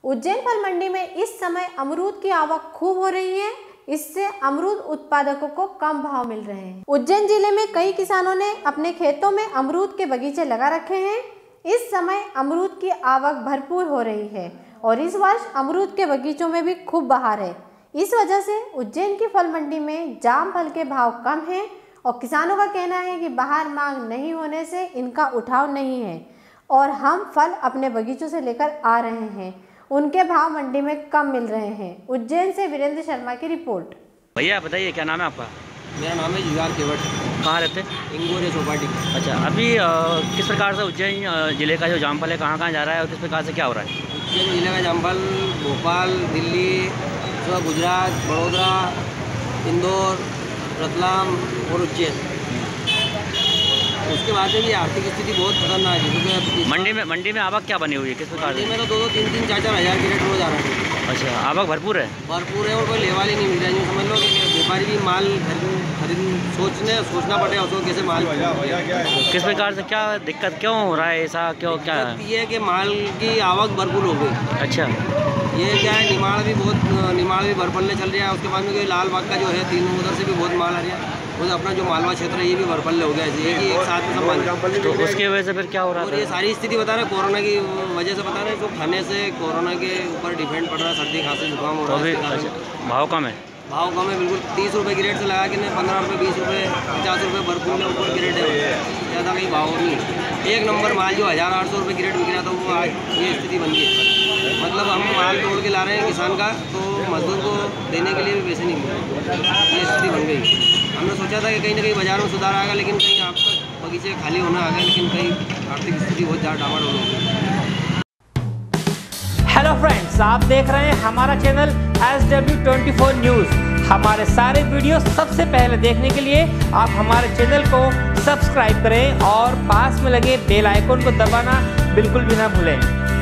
उज्जैन फल मंडी में इस समय अमरूद की आवक खूब हो रही है। इससे अमरूद उत्पादकों को कम भाव मिल रहे हैं। उज्जैन जिले में कई किसानों ने अपने खेतों में अमरूद के बगीचे लगा रखे हैं। इस समय अमरूद की आवक भरपूर हो रही है और इस वर्ष अमरूद के बगीचों में भी खूब बहार है। इस वजह से उज्जैन की फल मंडी में जाम फल के भाव कम हैं और किसानों का कहना है कि बाहर मांग नहीं होने से इनका उठाव नहीं है और हम फल अपने बगीचों से लेकर आ रहे हैं, उनके भाव मंडी में कम मिल रहे हैं। उज्जैन से वीरेंद्र शर्मा की रिपोर्ट। भैया बताइए क्या नाम है आपका? मेरा नाम है जुगार केवट। कहाँ रहते हैं? इंगोरे चौपाटी। अच्छा, अभी किस प्रकार से उज्जैन जिले का जो जामफल है कहाँ जा रहा है और किस प्रकार से क्या हो रहा है? उज्जैन जिले का जामफल भोपाल, दिल्ली, गुजरात, बड़ौदा, इंदौर, रतलाम और उज्जैन। उसके बाद में भी आर्थिक स्थिति बहुत खतरनाक है क्योंकि मंडी में आवक क्या बनी हुई है, किस प्रकार से? में तो 2-2, 3-3, 4-4 हज़ार की रेट रोज आ रहा है। अच्छा, आवक भरपूर है? भरपूर है और कोई लेवाल ही नहीं मिल रहा है। समझ लो कि व्यापारी भी माल खरीद सोचना पड़ेगा उसको कैसे माल। किस प्रकार से क्या दिक्कत क्यों हो रहा है ऐसा, क्यों क्या? ये है कि माल की आवक भरपूर हो गई। अच्छा, ये क्या है, निमाड़ भी भरपल्ले चल रहा है। उसके बाद में कोई लाल बाग का जो है 3 उधर से भी बहुत माल आ रहा है। और अपना जो मालवा क्षेत्र है ये भी भरपल्ले हो गया है कि एक साथ में सब माल। तो उसकी वजह से फिर क्या हो रहा है? और ये सारी स्थिति बता रहे हैं कोरोना की वजह से बता रहे हैं। तो खाने से कोरोना के ऊपर डिपेंड पड़ रहा है, सर्दी खांसी जुकाम हो रहा है। भाव कम है? भाव कम है बिल्कुल। 30 रुपये की रेट से लगा के 15 रुपये, 20 रुपये, 50 रुपये भरपूर में ऊपर की रेट है। ज़्यादा कहीं भाव नहीं। एक नंबर माल जो 1800 रुपये की रेट बिक रहा था वो आज ये स्थिति बन गई। मतलब हम माल तोड़ के ला रहे हैं किसान का, तो मजदूर को देने के लिए भी पैसे नहीं मिल रहे। ये स्थिति बन गई। हमने सोचा था कि कहीं ना कहीं बाजार में सुधार आएगा, लेकिन कहीं आप तक बगीचे खाली होना आ गए, लेकिन कहीं आर्थिक स्थिति बहुत ज़्यादा डामाडोल हो गई। हेलो फ्रेंड्स, आप देख रहे हैं हमारा चैनल SW24 न्यूज़। हमारे सारे वीडियो सबसे पहले देखने के लिए आप हमारे चैनल को सब्सक्राइब करें और पास में लगे बेल आइकन को दबाना बिल्कुल भी ना भूलें।